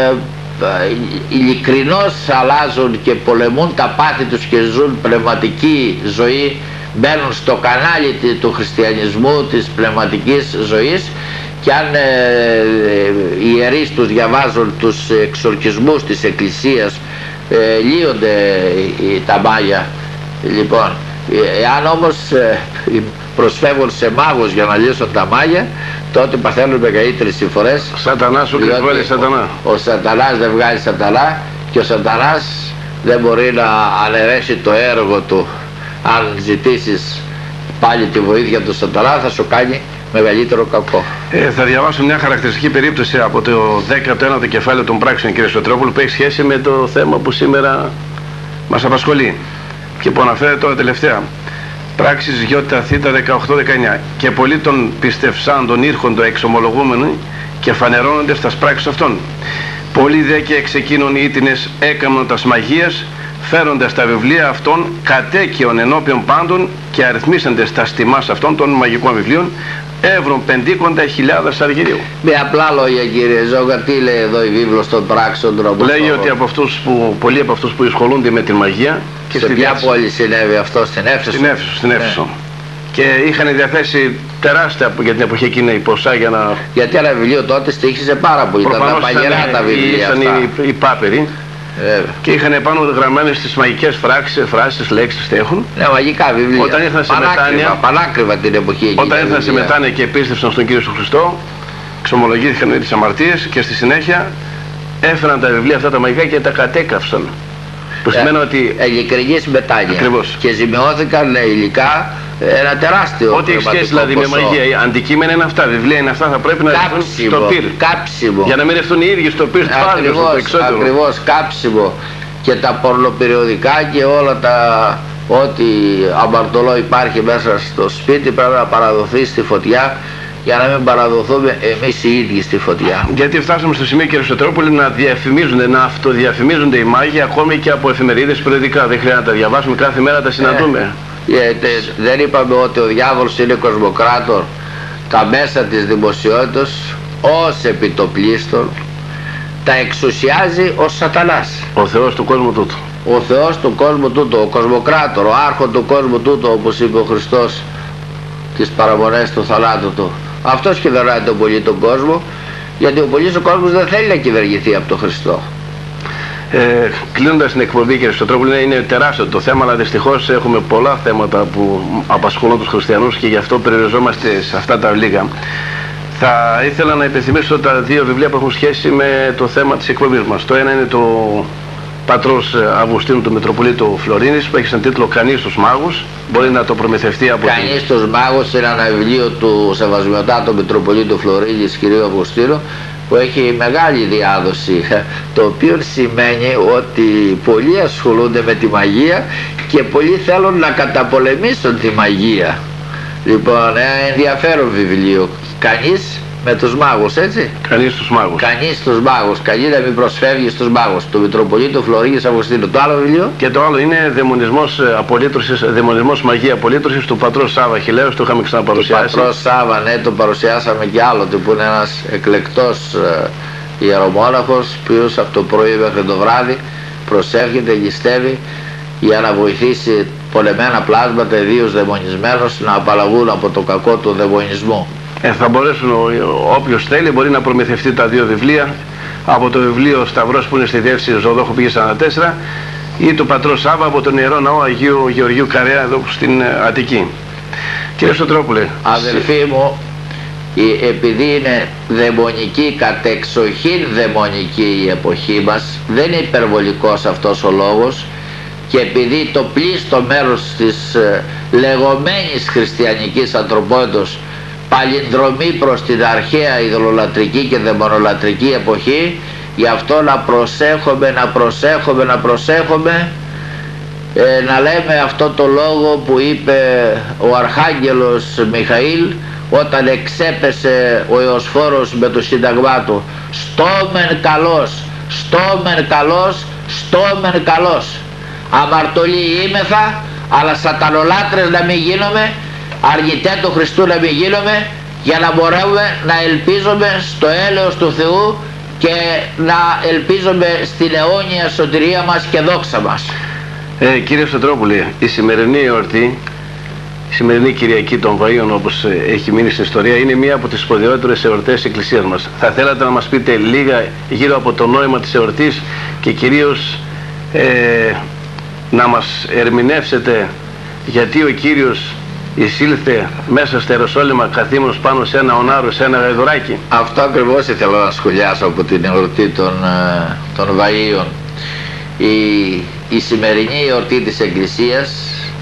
ειλικρινώς αλλάζουν και πολεμούν τα πάθη τους και ζουν πνευματική ζωή, μπαίνουν στο κανάλι του χριστιανισμού, της πνευματικής ζωής, και αν ε, ε, οι ιερείς τους διαβάζουν τους εξορκισμούς της Εκκλησίας, ε, λύονται ε, τα μάγια. Λοιπόν, εάν όμως ε, προσφεύγουν σε μάγους για να λύσουν τα μάγια, τότε παθαίνουν μεγαλύτερες συμφορές. Σατανά σου βγάζει σατανά. Ο, ο σατανάς δεν βγάζει σατανά και ο σατανάς δεν μπορεί να αναιρέσει το έργο του. Αν ζητήσεις πάλι τη βοήθεια του σατανά, θα σου κάνει μεγαλύτερο κακό. Ε, θα διαβάσω μια χαρακτηριστική περίπτωση από το δέκατο ένατο κεφάλαιο των Πράξεων, κύριε Σωτρόπουλο, που έχει σχέση με το θέμα που σήμερα μας απασχολεί και που αναφέρεται τώρα τελευταία. Πράξεις Ι Θ δεκαοκτώ δεκαεννιά. Και πολλοί των πιστευσάντων ήρχοντο εξομολογούμενοι και φανερώνονται στα πράξεις αυτών. Πολλοί δε και εξ εκείνων ήτινες έκαμνον τας μαγείας, φέροντας τα βιβλία αυτών κατέκαιον ενώπιον πάντων και αριθμίσαντες τα τιμάς αυτών των μαγικών βιβλίων, εύρων πεντήκοντα χιλιάδες αργυρίου. Με απλά λόγια, κύριε Ζόγα, τι λέει εδώ η βίβλος των Πράξεων? Λέγει ότι από αυτούς που, πολλοί από αυτούς που ασχολούνται με την μαγεία Και σε ποια πόλη συνέβη αυτό, στην Έφεσο? Στην Έφεσο, στην Έφεσο. Ναι. Και είχαν διαθέσει τεράστια για την εποχή εκείνη η ποσά για να... Γιατί ένα βιβλίο τότε στοίχιζε πάρα πολύ, ήταν τα παλιερά τα βιβλία αυτά. Ήσαν οι, οι πάπεροι. Ε, και είχαν επάνω γραμμένες τις μαγικές φράξεις, φράσεις, λέξεις, τι έχουν. Ναι, μαγικά βιβλία. Όταν ήρθαν σε μετάνοια, πανάκριβα την εποχή εκείνη. Όταν ήρθαν σε μετάνοια και επίστευσαν στον Κύριο Χριστό, εξομολογήθηκαν με τις αμαρτίες και στη συνέχεια έφεραν τα βιβλία αυτά τα μαγικά και τα κατέκαυσαν. Που σημαίνει ε, ότι... ειλικρινής μετάνοια. Ακριβώς. Και ζημιώθηκαν υλικά ένα τεράστιο. Ό,τι έχει σχέση δηλαδή με μαγεία, αντικείμενα είναι αυτά, βιβλία είναι αυτά, θα πρέπει να ρευθούν στο πυρ. Κάψιμο. Για να μην ρευθούν οι ίδιοι στο πυρ, στο άδειο, στο εξώτερο. Ακριβώς, κάψιμο. Και τα πορνοπεριοδικά και όλα τα... ό,τι αμαρτωλό υπάρχει μέσα στο σπίτι πρέπει να παραδοθεί στη φωτιά, για να μην παραδοθούμε εμείς οι ίδιοι στη φωτιά. Γιατί φτάσαμε στο σημείο, κύριε Σωτηρόπουλε, να διαφημίζονται, να αυτοδιαφημίζονται οι μάγοι ακόμη και από εφημερίδες περιοδικά. Δεν χρειάζεται να τα διαβάσουμε, κάθε μέρα τα συναντούμε. Ε, γιατί δεν είπαμε ότι ο διάβολος είναι κοσμοκράτορ? Τα μέσα της δημοσιότητας ως επιτοπλίστων τα εξουσιάζει ο σατανάς. Ο Θεός του κόσμου τούτου. Ο Θεός του κόσμου τούτου, ο κοσμοκράτορ, ο άρχον του κόσμου τούτου, όπως είπε ο Χριστός τις παραμονές του θανάτου του. Αυτός κυβερνάει τον πολύ τον κόσμο, γιατί ο πολύς ο κόσμος δεν θέλει να κυβερνηθεί από τον Χριστό. Ε, κλείνοντας την εκπομπή, κύριε Σωτηρόπουλε, είναι τεράστιο το θέμα, αλλά δυστυχώς έχουμε πολλά θέματα που απασχολούν τους χριστιανούς και γι' αυτό περιοριζόμαστε σε αυτά τα λίγα. Θα ήθελα να υπενθυμίσω τα δύο βιβλία που έχουν σχέση με το θέμα της εκπομπής μας. Το ένα είναι το Πατρός Αυγουστίνου του Μητροπολίτου Φλωρίνης, που έχει σαν τίτλο «Κανείς τους μάγους». Μπορεί να το προμηθευτεί από... Κανείς τους μάγους είναι ένα βιβλίο του Σεβασμιωτάτου Μητροπολίτου Φλωρίνης κ. Αυγουστίνου, που έχει μεγάλη διάδοση, το οποίο σημαίνει ότι πολλοί ασχολούνται με τη μαγεία και πολλοί θέλουν να καταπολεμήσουν τη μαγεία. Λοιπόν, ένα ενδιαφέρον βιβλίο. Κανείς με τους μάγους, έτσι. Κανείς τους μάγους. Κανείς τους μάγους. Κανείς να μην προσφεύγει στους μάγους. Του Μητροπολίτου Φλωρίνης Αυγουστίνου. Το άλλο βιβλίο. Και το άλλο είναι Δαιμονισμός Απολύτρωσης, Δαιμονισμός Μαγεία Απολύτρωσης του Πατρός Σάβα Χιλέως. Το είχαμε ξαναπαρουσιάσει. Το Πατρός Σάβα, ναι, το παρουσιάσαμε και άλλοτε, που είναι ένας εκλεκτός ε, ιερομόναχος, οποίος από το πρωί μέχρι το βράδυ προσεύχεται, ληστεύει για να βοηθήσει πολεμένα πλάσματα, ιδίως δαιμονισμένους, να απαλλαγούν από το κακό του δαιμονισμού. Ε, θα μπορέσουν, όποιος θέλει μπορεί να προμηθευτεί τα δύο βιβλία από το βιβλίο Σταυρός, που είναι στη διεύθυνση Ζωοδόχου Π. σαράντα τέσσερα, ή του Πατρός Σάβα από τον Ιερό Ναό Αγίου Γεωργίου Καρέα εδώ στην Αττική. Κύριε Σωτηρόπουλε. Αδελφοί μου, επειδή είναι δαιμονική, κατεξοχήν δαιμονική η εποχή μας, δεν είναι υπερβολικός αυτός ο λόγος, και επειδή το πλείστο μέρος της ε, λεγόμενης χριστιανικής ανθρωπότητας παλινδρομεί προς την αρχαία ειδωλολατρική και δαιμονολατρική εποχή, γι' αυτό να προσέχουμε, να προσέχουμε, να προσέχουμε ε, να λέμε αυτό το λόγο που είπε ο Αρχάγγελος Μιχαήλ όταν εξέπεσε ο Ιωσφόρος με το σύνταγμά του: «Στόμεν καλός, στόμεν καλός, στόμεν καλός». Αμαρτωλοί είμεθα, αλλά σατανολάτρες να μην γίνουμε, αργητέ του Χριστού να μην γίνουμε, για να μπορούμε να ελπίζουμε στο έλεος του Θεού και να ελπίζουμε στην αιώνια σωτηρία μας και δόξα μας. Ε, κύριε Σωτηρόπουλε, η σημερινή εορτή, η σημερινή Κυριακή των Βαΐων, όπως έχει μείνει στην ιστορία, είναι μία από τις σπουδαιότερες εορτές της Εκκλησίας μας. Θα θέλατε να μας πείτε λίγα γύρω από το νόημα της εορτής και κυρίως ε, να μας ερμηνεύσετε γιατί ο Κύριος εισήλθε μέσα στα Ιεροσόλυμα καθήμενος πάνω σε ένα ονάρο, σε ένα γαϊδουράκι. Αυτό ακριβώς ήθελα να σχολιάσω από την εορτή των, των Βαΐων. Η, η σημερινή εορτή της Εκκλησίας,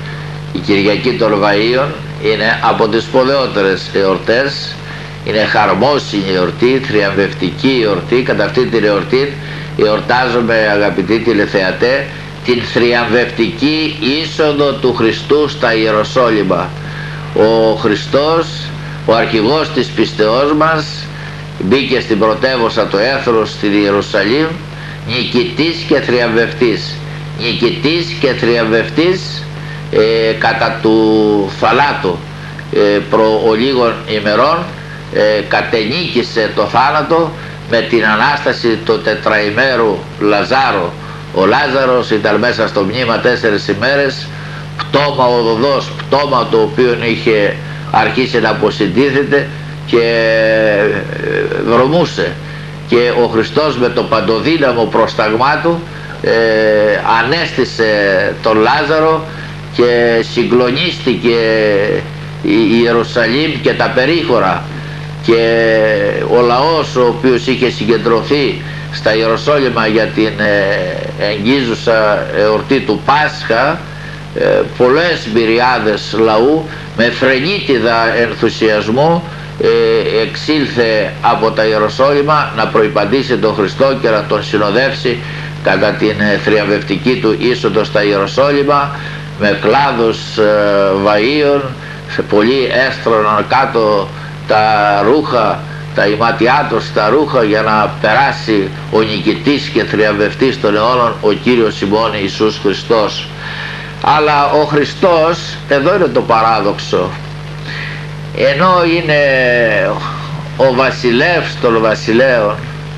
η Κυριακή των Βαΐων, είναι από τις σπουδαιότερες εορτές. Είναι χαρμόσυνη εορτή, θριαμβευτική εορτή. Κατά αυτή την εορτή εορτάζουμε, αγαπητοί τηλεθεατέ, την θριαμβευτική είσοδο του Χριστού στα Ιεροσόλυμα. Ο Χριστός, ο αρχηγός της πιστεώς μας, μπήκε στην πρωτεύουσα το έθνος στην Ιερουσαλήμ, νικητής και θριαμβευτής. Νικητής και θριαμβευτής ε, κατά του θανάτου. Ε, προ ολίγων ημερών ε, κατενίκησε το θάνατο με την Ανάσταση του τετραημέρου Λαζάρου, Ο Λάζαρος ήταν μέσα στο μνήμα τέσσερις ημέρες, πτώμα οδοδός, πτώμα το οποίο είχε αρχίσει να αποσυντίθεται και βρωμούσε, και ο Χριστός με το παντοδύναμο πρόσταγμά του ε, ανέστησε τον Λάζαρο και συγκλονίστηκε η Ιερουσαλήμ και τα περίχωρα, και ο λαός ο οποίος είχε συγκεντρωθεί στα Ιεροσόλυμα για την εγγίζουσα εορτή του Πάσχα, πολλές μυριάδες λαού με φρενίτιδα ενθουσιασμού εξήλθε από τα Ιεροσόλυμα να προϋπαντήσει τον Χριστό και να τον συνοδεύσει κατά την θριαμβευτική του είσοδο στα Ιεροσόλυμα, με κλάδους βαΐων, σε πολύ έστρωναν κάτω τα ρούχα, τα ημάτια τους τα ρούχα, για να περάσει ο νικητής και θριαμβευτής των αιώνων, ο Κύριος ημών Ιησούς Χριστός. Αλλά ο Χριστός, εδώ είναι το παράδοξο, ενώ είναι ο βασιλεύς των βασιλέων,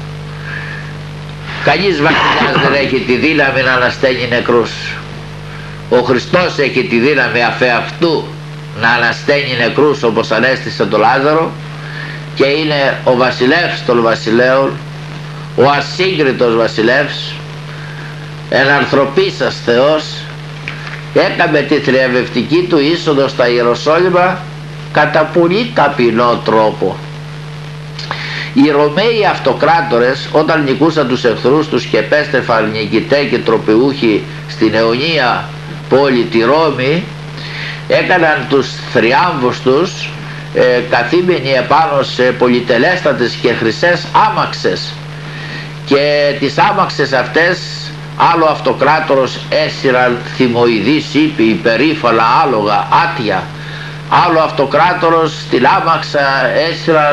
κανείς βασιλιάς δεν έχει τη δύναμη να ανασταίνει νεκρούς. Ο Χριστός έχει τη δύναμη αφεαυτού να ανασταίνει νεκρούς, όπως ανέστησε τον Λάζαρο, και είναι ο βασιλεύς των βασιλέων, ο ασύγκριτος βασιλεύς, ενανθρωπίσας Θεός. Έκαμε τη θριαμβευτική του είσοδο στα Ιεροσόλυμα κατά πολύ ταπεινό τρόπο. Οι Ρωμαίοι αυτοκράτορες, όταν νικούσαν τους εχθρούς τους και επέστρεφαν νικητέ και τροπιούχοι στην αιωνία πόλη τη Ρώμη, έκαναν τους θριάμβους τους ε, καθήμενοι επάνω σε πολυτελέστατες και χρυσές άμαξες, και τις άμαξες αυτές άλλο αυτοκράτορος έσυραν θυμοειδείς ύπη, υπερήφαλα άλογα, άτια. Άλλο αυτοκράτορος στην άμαξα έσυραν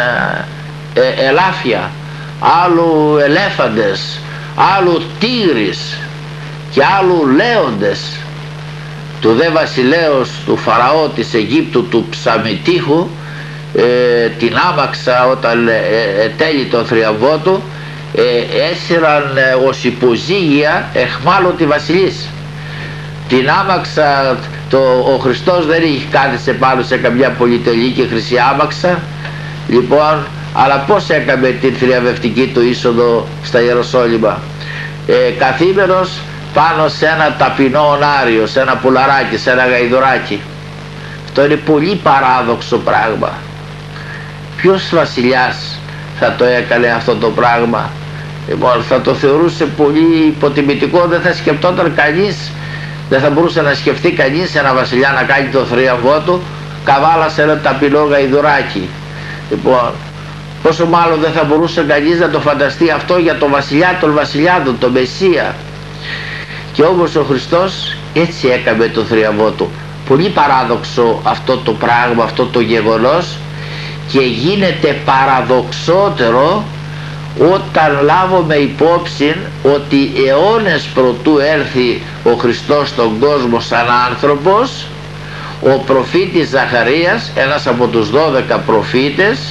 ε, ε, ελάφια, άλλου ελέφαντες, άλλου τίγρης και άλλου λέοντες. Του δε βασιλέως του Φαραώ της Αιγύπτου, του Ψαμιτήχου, ε, την άμαξα όταν ε, ε, τέλει τον θριαμβό του, ε, έσυραν ε, ως υποζύγια εχμάλωτη βασιλής. Την άμαξα, το, ο Χριστός δεν είχε κάθισε πάνω σε καμιά πολυτελή και χρυσή άμαξα, λοιπόν, αλλά πώς έκαμε την θριαμβευτική του είσοδο στα Ιεροσόλυμα? Ε, καθήμενος πάνω σε ένα ταπεινό ονάριο, σε ένα πουλαράκι, σε ένα γαϊδουράκι. Αυτό είναι πολύ παράδοξο πράγμα. Ποιος βασιλιάς θα το έκανε αυτό το πράγμα? Λοιπόν, θα το θεωρούσε πολύ υποτιμητικό, δεν θα σκεπτόταν κανείς, δεν θα μπορούσε να σκεφτεί κανείς ένα βασιλιά να κάνει το θρίαμβό του καβάλα σε ένα ταπεινό γαϊδουράκι. Λοιπόν, πόσο μάλλον δεν θα μπορούσε κανείς να το φανταστεί αυτό για το βασιλιά των βασιλιάδων, τον Μεσσία. Και όμως ο Χριστός έτσι έκαμε το θρίαμβό του. Πολύ παράδοξο αυτό το πράγμα, αυτό το γεγονός, και γίνεται παραδοξότερο όταν λάβουμε υπόψη ότι αιώνες προτού έρθει ο Χριστός στον κόσμο σαν άνθρωπος, ο προφήτης Ζαχαρίας, ένας από τους δώδεκα προφήτες,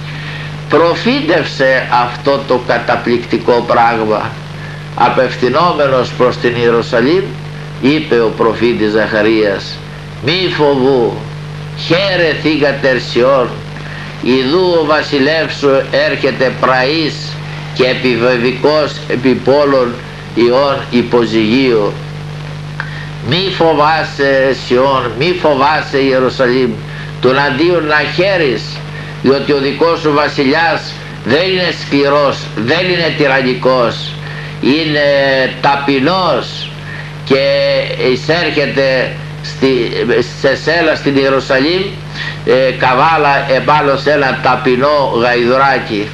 προφήτευσε αυτό το καταπληκτικό πράγμα. Απευθυνόμενος προς την Ιερουσαλήμ, είπε ο προφήτης Ζαχαρίας: «Μη φοβού, χαίρε θύγατερ Σιών, ιδού ο βασιλεύς σου έρχεται πραής και επιβεβικός επί πόλων Ιών υποζυγίου». Μη φοβάσαι Σιών, μη φοβάσαι Ιερουσαλήμ, τον αντίον να χαίρεις, διότι ο δικός σου βασιλιάς δεν είναι σκληρός, δεν είναι τυραννικός, είναι ταπεινός και εισέρχεται στη, σε σένα στην Ιερουσαλήμ ε, καβάλα επάνω σε ένα ταπεινό γαϊδουράκι.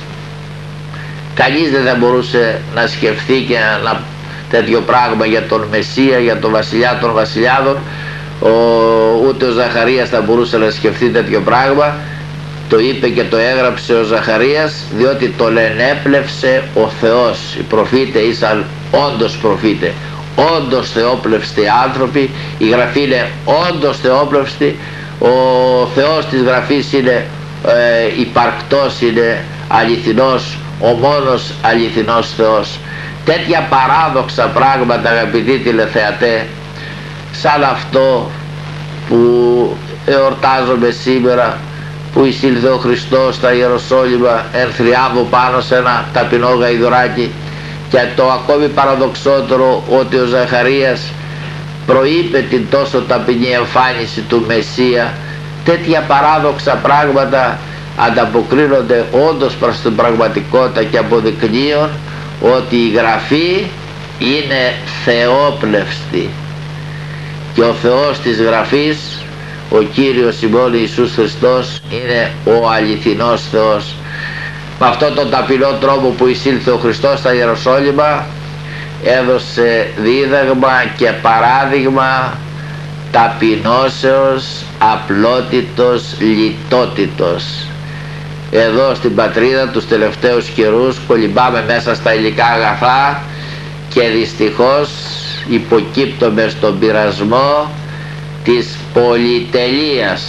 Κανείς δεν θα μπορούσε να σκεφτεί και να τέτοιο πράγμα για τον Μεσσία, για τον βασιλιά των βασιλιάδων. Ο, ούτε ο Ζαχαρίας θα μπορούσε να σκεφτεί τέτοιο πράγμα. Το είπε και το έγραψε ο Ζαχαρίας, διότι τον ενέπλευσε ο Θεός. Οι προφήτε ήσαν όντως προφήτε, όντως θεόπλευστοι άνθρωποι. Η Γραφή είναι όντως θεόπλευστη. Ο Θεός της Γραφής είναι ε, υπαρκτός, είναι αληθινός, ο μόνος αληθινός Θεός. τέτοια παράδοξα πράγματα, αγαπητοί τηλεθεατέ, σαν αυτό που εορτάζομαι σήμερα, που εισήλθε ο Χριστός στα Ιεροσόλυμα εν θριάμβο πάνω σε ένα ταπεινό γαϊδουράκι, και το ακόμη παραδοξότερο ότι ο Ζαχαρίας προείπε την τόσο ταπεινή εμφάνιση του Μεσσία. Τέτοια παράδοξα πράγματα ανταποκρίνονται όντως προς την πραγματικότητα και αποδεικνύουν ότι η Γραφή είναι θεόπνευστη και ο Θεός της Γραφής, ο Κύριος ημών Ιησούς Χριστός, είναι ο αληθινός Θεός. Με αυτόν τον ταπεινό τρόπο που εισήλθε ο Χριστός στα Ιεροσόλυμα, έδωσε δίδαγμα και παράδειγμα ταπεινώσεως, απλότητος, λιτότητος. Εδώ στην πατρίδα τους τελευταίους καιρούς κολυμπάμε μέσα στα υλικά αγαθά και δυστυχώς υποκύπτουμε στον πειρασμό της πολυτελείας.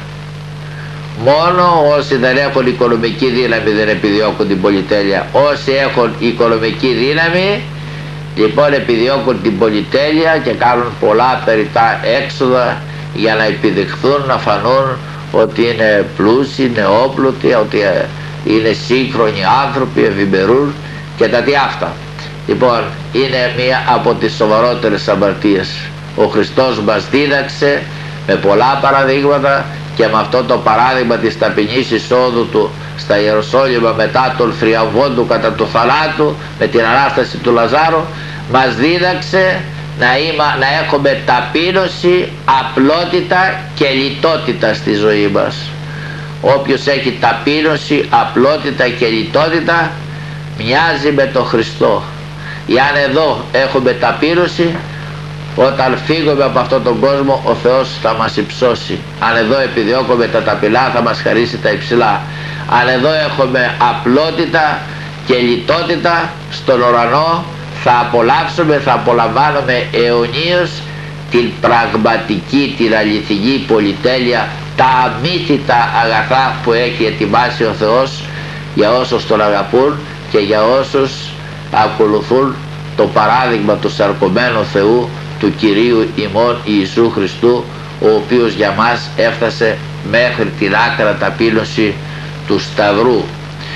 Μόνο όσοι δεν έχουν οικονομική δύναμη δεν επιδιώκουν την πολυτέλεια. Όσοι έχουν οικονομική δύναμη λοιπόν επιδιώκουν την πολυτέλεια και κάνουν πολλά περιττά έξοδα για να επιδειχθούν, να φανούν ότι είναι πλούσιοι, νεόπλουτοι, ότι είναι σύγχρονοι άνθρωποι, ευημερούν και τα τι αυτά. Λοιπόν, είναι μία από τις σοβαρότερες αμαρτίες. Ο Χριστός μας δίδαξε με πολλά παραδείγματα, και με αυτό το παράδειγμα της ταπεινής εισόδου του στα Ιεροσόλυμα μετά τον θριαμβό του κατά του θανάτου, με την Ανάσταση του Λαζάρου, μας δίδαξε να, είμα, να έχουμε ταπείνωση, απλότητα και λιτότητα στη ζωή μας. Όποιος έχει ταπείνωση, απλότητα και λιτότητα μοιάζει με τον Χριστό. Εάν εδώ έχουμε ταπείνωση, όταν φύγουμε από αυτόν τον κόσμο ο Θεός θα μας υψώσει. Αν εδώ επιδιώκουμε τα ταπεινά θα μας χαρίσει τα υψηλά. Αν εδώ έχουμε απλότητα και λιτότητα, στον ουρανό θα απολαύσουμε, θα απολαμβάνουμε αιωνίως την πραγματική, την αληθινή πολυτέλεια, τα αμύθιτα αγαθά που έχει ετοιμάσει ο Θεός για όσους τον αγαπούν και για όσους ακολουθούν το παράδειγμα του σαρκωμένου Θεού, του Κυρίου ημών Ιησού Χριστού, ο οποίος για μας έφτασε μέχρι την άκρα ταπείνωση του Σταυρού.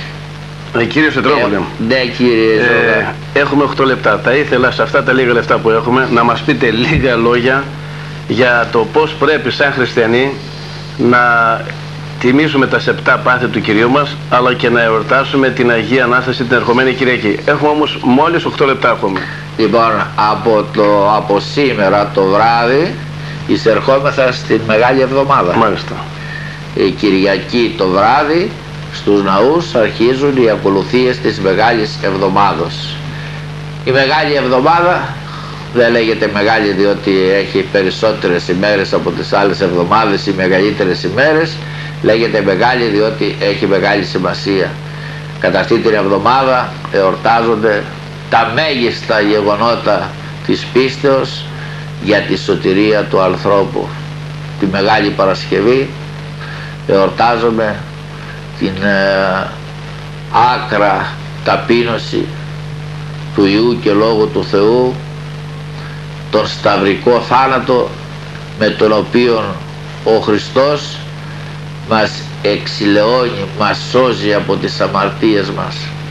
Ε, κύριε Σωτηρόπουλε, ε, ναι, κύριε ε, έχουμε οκτώ λεπτά. Θα ήθελα σε αυτά τα λίγα λεπτά που έχουμε να μας πείτε λίγα λόγια για το πώς πρέπει σαν χριστιανοί να τιμήσουμε τα σεπτά πάθη του Κυρίου μας, αλλά και να εορτάσουμε την Αγία Ανάσταση την ερχομένη Κυριακή. Έχουμε όμως μόλις οκτώ λεπτά ακόμη. Λοιπόν, από, το, από σήμερα το βράδυ εισερχόμεθα στην Μεγάλη Εβδομάδα. Μάλιστα. Η Κυριακή το βράδυ στους ναούς αρχίζουν οι ακολουθίες της Μεγάλης Εβδομάδος. Η Μεγάλη Εβδομάδα δεν λέγεται μεγάλη διότι έχει περισσότερες ημέρες από τις άλλες εβδομάδες ή μεγαλύτερες ημέρες. Λέγεται μεγάλη διότι έχει μεγάλη σημασία. Κατά αυτή την εβδομάδα εορτάζονται τα μέγιστα γεγονότα της πίστεως για τη σωτηρία του ανθρώπου. Τη Μεγάλη Παρασκευή εορτάζουμε την ε, άκρα ταπείνωση του Υιού και Λόγου του Θεού, τον σταυρικό θάνατο με τον οποίο ο Χριστός μας εξηλαιώνει, μας σώζει από τις αμαρτίες μας.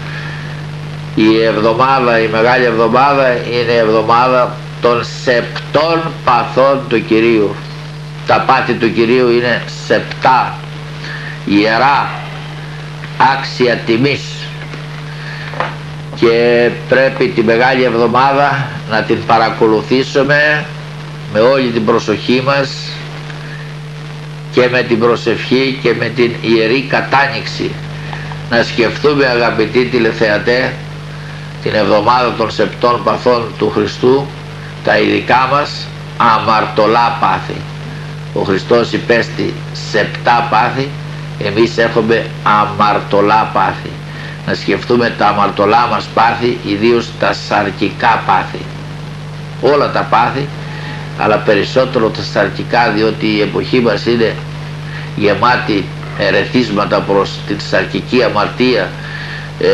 Η εβδομάδα, η Μεγάλη Εβδομάδα είναι η εβδομάδα των σεπτών παθών του Κυρίου. Τα πάθη του Κυρίου είναι σεπτά, ιερά, άξια τιμής, και πρέπει τη Μεγάλη Εβδομάδα να την παρακολουθήσουμε με όλη την προσοχή μας και με την προσευχή και με την ιερή κατάνοιξη. Να σκεφτούμε, αγαπητοί τηλεθεατέ, την εβδομάδα των σεπτών παθών του Χριστού, τα ειδικά μας αμαρτωλά πάθη. Ο Χριστός υπέστη σεπτά πάθη, εμείς έχουμε αμαρτωλά πάθη. Να σκεφτούμε τα αμαρτωλά μας πάθη, ιδίως τα σαρκικά πάθη. Όλα τα πάθη, αλλά περισσότερο τα σαρκικά, διότι η εποχή μας είναι γεμάτη ερεθίσματα προς την σαρκική αμαρτία, ε,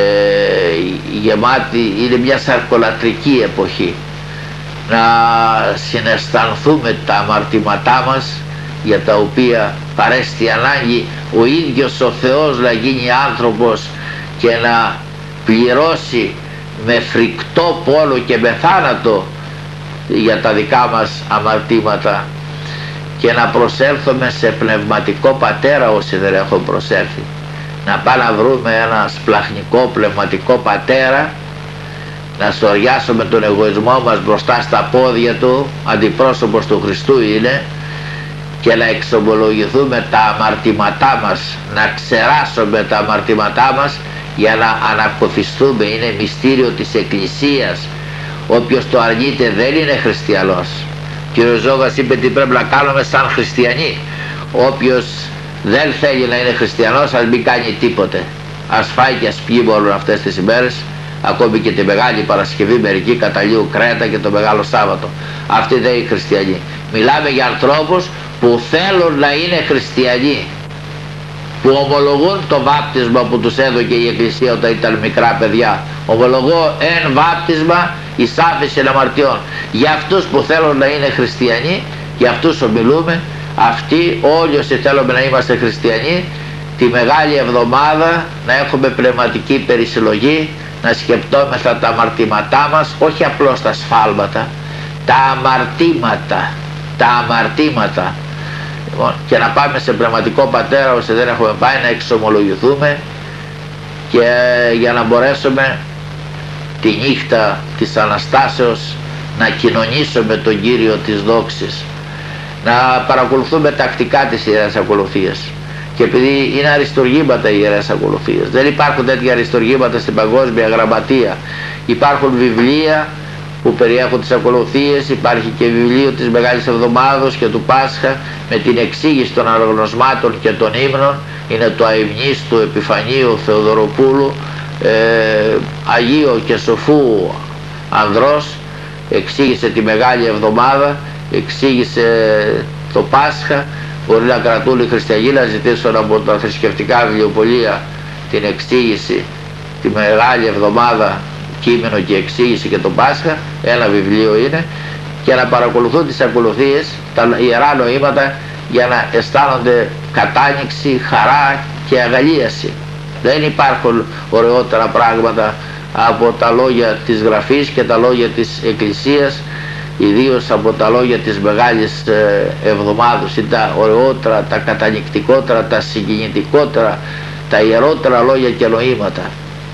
γεμάτη, είναι μια σαρκολατρική εποχή. Να συναισθανθούμε τα αμαρτήματά μας, για τα οποία παρέστη ανάγκη ο ίδιος ο Θεός να γίνει άνθρωπος και να πληρώσει με φρικτό πόνο και με θάνατο για τα δικά μας αμαρτήματα, και να προσέλθουμε σε πνευματικό πατέρα όσοι δεν έχουν προσέλθει, να πάμε να βρούμε ένα σπλαχνικό πνευματικό πατέρα, να σοριάσουμε τον εγωισμό μας μπροστά στα πόδια του, αντιπρόσωπος του Χριστού είναι, και να εξομολογηθούμε τα αμαρτήματά μας, να ξεράσουμε τα αμαρτήματά μας για να ανακοφιστούμε. Είναι μυστήριο της Εκκλησίας. Όποιος το αρνείται δεν είναι χριστιανός. Ο κ. Ζώγας είπε τι πρέπει να κάνουμε σαν χριστιανοί. Όποιος δεν θέλει να είναι χριστιανός, ας μην κάνει τίποτε. Ας φάει και ας πιει όλες αυτές τις ημέρες, ακόμη και τη Μεγάλη Παρασκευή, μερικοί καταλύουν κρέατα και το Μεγάλο Σάββατο. Αυτοί δεν είναι χριστιανοί. Μιλάμε για ανθρώπους που θέλουν να είναι χριστιανοί, που ομολογούν το βάπτισμα που τους έδωκε η Εκκλησία όταν ήταν μικρά παιδιά. Ομολογώ εν βάπτισμα εις άφεση αμαρτιών. Για αυτούς που θέλουν να είναι χριστιανοί, για αυτούς ομιλούμε. Αυτοί όλοι όσοι θέλουμε να είμαστε χριστιανοί, τη Μεγάλη Εβδομάδα να έχουμε πνευματική περισυλλογή, να σκεπτόμεθα τα αμαρτήματά μας, όχι απλώς τα σφάλματα, τα αμαρτήματα, τα αμαρτήματα. Λοιπόν, και να πάμε σε πνευματικό πατέρα όσοι δεν έχουμε πάει, να εξομολογηθούμε, και για να μπορέσουμε τη νύχτα της Αναστάσεως να κοινωνήσουμε τον Κύριο της δόξης, να παρακολουθούμε τακτικά τις Ιερές Ακολουθίες. Και επειδή είναι αριστουργήματα οι Ιερές Ακολουθίες, δεν υπάρχουν τέτοια αριστουργήματα στην Παγκόσμια Γραμματεία. Υπάρχουν βιβλία που περιέχουν τις ακολουθίες, υπάρχει και βιβλίο της Μεγάλης Εβδομάδος και του Πάσχα με την εξήγηση των αναγνωσμάτων και των ύμνων. Είναι το αημνής του Επιφανίου Θεοδωροπούλου, ε, Αγίου και Σοφού ανδρός, εξήγησε τη Μεγάλη Εβδομάδα, εξήγησε το Πάσχα. Μπορεί να κρατούν οι χριστιανοί να ζητήσουν από τα θρησκευτικά βιβλιοπωλεία την εξήγηση, τη Μεγάλη Εβδομάδα, κείμενο και εξήγηση και το Πάσχα, ένα βιβλίο είναι, και να παρακολουθούν τις ακολουθίες, τα ιερά νοήματα, για να αισθάνονται κατάνοιξη, χαρά και αγαλίαση. Δεν υπάρχουν ωραιότερα πράγματα από τα λόγια της Γραφής και τα λόγια της Εκκλησίας, ιδίως από τα λόγια της Μεγάλης Εβδομάδος. Είναι τα ωραιότερα, τα κατανυκτικότερα, τα συγκινητικότερα, τα ιερότερα λόγια και νοήματα.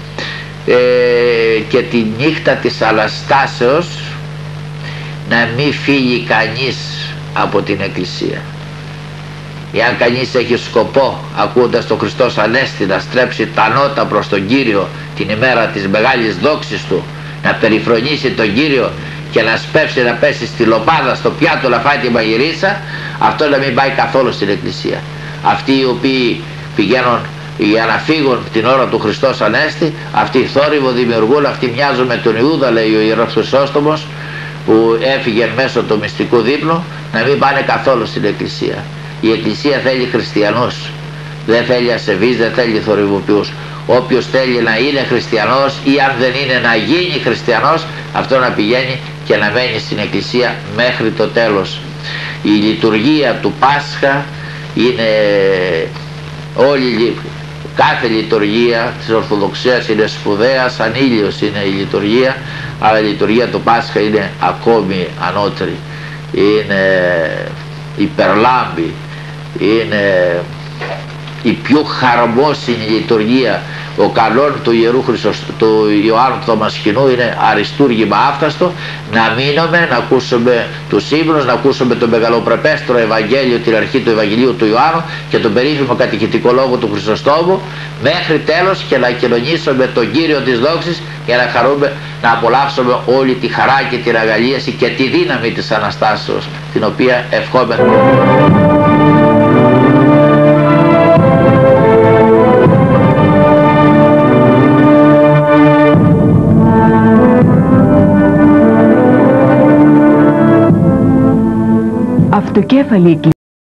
Ε, και τη νύχτα της Αναστάσεως να μην φύγει κανείς από την Εκκλησία. Εάν κανείς έχει σκοπό, ακούοντας τον Χριστός Ανέστη, να στρέψει τα νότα προς τον Κύριο την ημέρα της μεγάλης δόξης του, να περιφρονήσει τον Κύριο και να σπεύσει να πέσει στη λοπάδα, στο πιάτο, να φάει τη μαγειρίτσα, αυτό να μην πάει καθόλου στην Εκκλησία. Αυτοί οι οποίοι πηγαίνουν για να φύγουν την ώρα του Χριστός Ανέστη, αυτοί θόρυβο δημιουργούν, αυτοί μοιάζουν με τον Ιούδα, λέει ο Ιερός Χρυσόστομος, που έφυγε μέσω του μυστικού δείπνου, να μην πάνε καθόλου στην Εκκλησία. Η Εκκλησία θέλει χριστιανούς, δεν θέλει ασεβείς, δεν θέλει θορυβοποιούς. Όποιος θέλει να είναι χριστιανός ή αν δεν είναι να γίνει χριστιανός, αυτό να πηγαίνει και να μένει στην Εκκλησία μέχρι το τέλος. Η λειτουργία του Πάσχα είναι όλη, κάθε λειτουργία της Ορθοδοξίας είναι σπουδαία, σαν ήλιος είναι η λειτουργία, αλλά η λειτουργία του Πάσχα είναι ακόμη ανώτερη, είναι υπερλάμπη, είναι η πιο χαρμόσυνη λειτουργία. Ο καλόν του Ιερού Χρυσος, του Ιωάννου του Δαμασκηνού είναι αριστούργημα άφταστο, να μείνουμε, να ακούσουμε τους ύμνους, να ακούσουμε το μεγαλοπρεπέστερο Ευαγγέλιο, την αρχή του Ευαγγελίου του Ιωάννου και τον περίφημο κατηχητικό λόγο του Χρυσοστόμου, μέχρι τέλος, και να κοινωνήσουμε τον Κύριο της δόξης για να χαρούμε, να απολαύσουμε όλη τη χαρά και την αγαλίαση και τη δύναμη της Αναστάσεως, την οποία ευχόμεθα. Αυτοκέφαλη